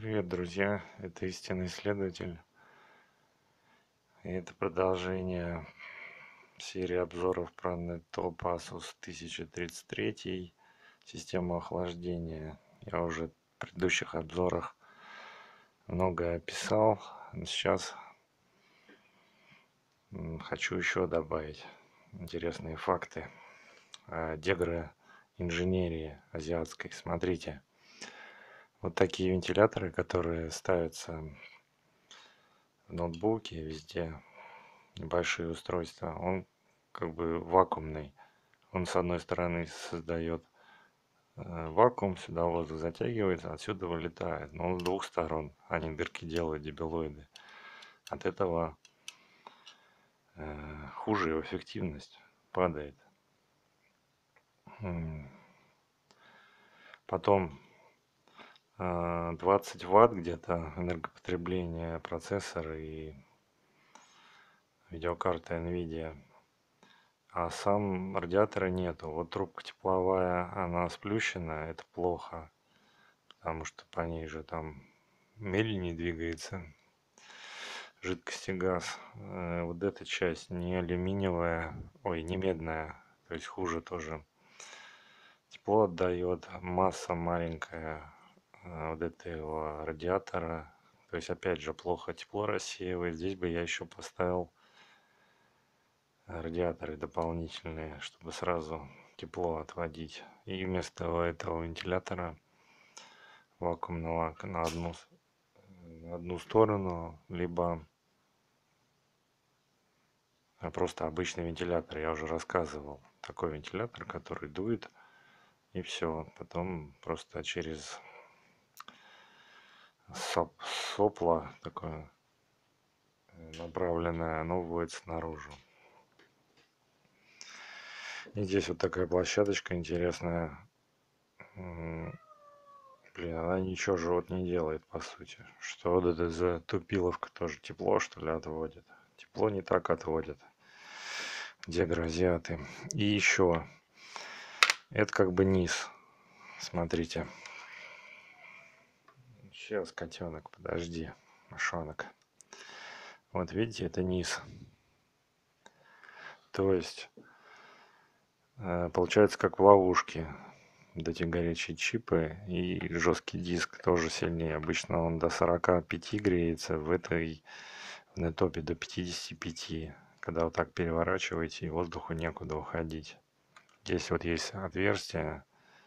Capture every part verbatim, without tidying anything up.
Привет, друзья! Это Истинный Исследователь. И это продолжение серии обзоров про NetTop Asus тысяча тридцать три, систему охлаждения. Я уже в предыдущих обзорах многое описал. Сейчас хочу еще добавить интересные факты о дегроинженерии азиатской. Смотрите, вот такие вентиляторы, которые ставятся в ноутбуке, везде, небольшие устройства, он как бы вакуумный. Он с одной стороны создает э, вакуум, сюда воздух затягивается, отсюда вылетает. Но он с двух сторон, они дырки делают, дебилоиды. От этого э, хуже его эффективность падает. Потом э, двадцать ватт где-то энергопотребление процессора и видеокарта NVIDIA. А сам радиатора нету. Вот трубка тепловая, она сплющена, это плохо, потому что по ней же там медленнее двигается жидкость и газ. Э, Вот эта часть не алюминиевая, ой, не медная, то есть хуже тоже. Тепло отдает, масса маленькая э, вот этого радиатора. То есть опять же плохо тепло рассеивает. Здесь бы я еще поставил радиаторы дополнительные, чтобы сразу тепло отводить. И вместо этого вентилятора вакуумного на одну, на одну сторону, либо просто обычный вентилятор. Я уже рассказывал. Такой вентилятор, который дует, и все. Потом просто через соп, сопло такое направленное, оно вводится наружу. И здесь вот такая площадочка интересная. Блин, она ничего же вот не делает, по сути. Что вот это за тупиловка тоже тепло, что ли, отводит? Тепло не так отводит. Дегроазиаты. И еще. Это как бы низ. Смотрите. Сейчас, котенок, подожди. Мышонок. Вот видите, это низ. То есть, получается, как в ловушке. Вот эти горячие чипы и жесткий диск тоже сильнее. Обычно он до сорока пяти греется, в этой в нетопе до пятидесяти пяти. Когда вот так переворачиваете, и воздуху некуда уходить. Здесь вот есть отверстие,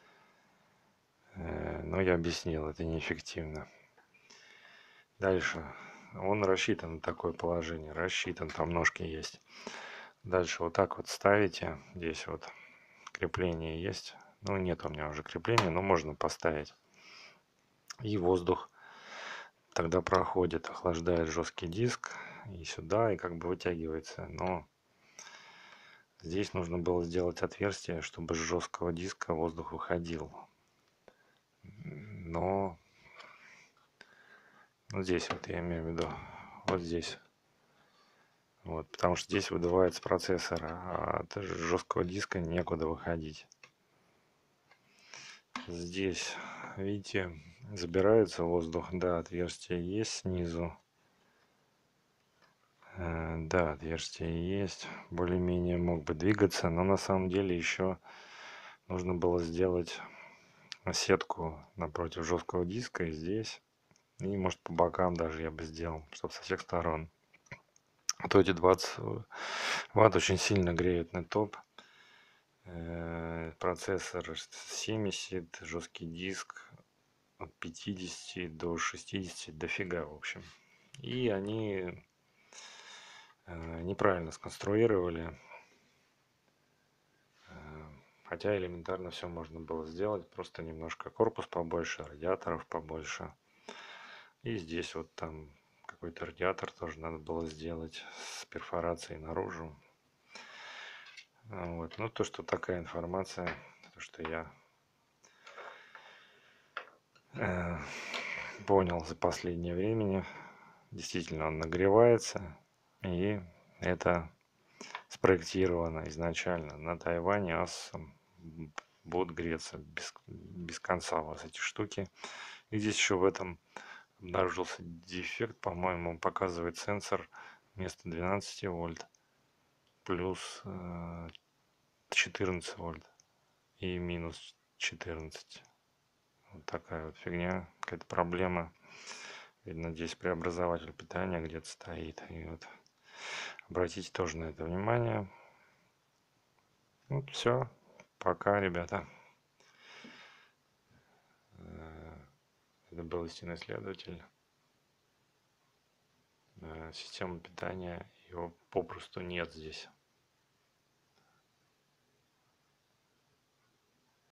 но я объяснил, это неэффективно. Дальше. Он рассчитан на такое положение, рассчитан, там ножки есть. Дальше вот так вот ставите, здесь вот крепление есть. Ну, нет у меня уже крепления, но можно поставить. И воздух тогда проходит, охлаждает жесткий диск и сюда, и как бы вытягивается. Но здесь нужно было сделать отверстие, чтобы с жесткого диска воздух выходил. Но ну, здесь вот я имею в виду, вот здесь. Вот, потому что здесь выдувает с процессора, а от жесткого диска некуда выходить. Здесь, видите, забирается воздух, да, отверстие есть снизу. Да, отверстие есть, более-менее мог бы двигаться, но на самом деле еще нужно было сделать сетку напротив жесткого диска и здесь, и может по бокам даже я бы сделал, чтобы со всех сторон. А то эти двадцать ватт очень сильно греют NetTop. Процессор семьдесят, жесткий диск от пятидесяти до шестидесяти, дофига, в общем. И они неправильно сконструировали. Хотя элементарно все можно было сделать. Просто немножко корпус побольше, радиаторов побольше. И здесь вот там какой-то радиатор тоже надо было сделать с перфорацией наружу. Вот. Ну, то, что такая информация, то, что я э, понял за последнее время. Действительно, он нагревается. И это спроектировано изначально на Тайване. Асусом будут греться без, без конца у вас эти штуки. И здесь еще в этом обнаружился дефект, по-моему, показывает сенсор вместо двенадцати вольт плюс э, четырнадцать вольт и минус четырнадцать. Вот такая вот фигня, какая-то проблема. Видно, здесь преобразователь питания где-то стоит. И вот обратите тоже на это внимание. Вот все. Пока, ребята. Это был истинный исследователь. Система питания, его попросту нет здесь.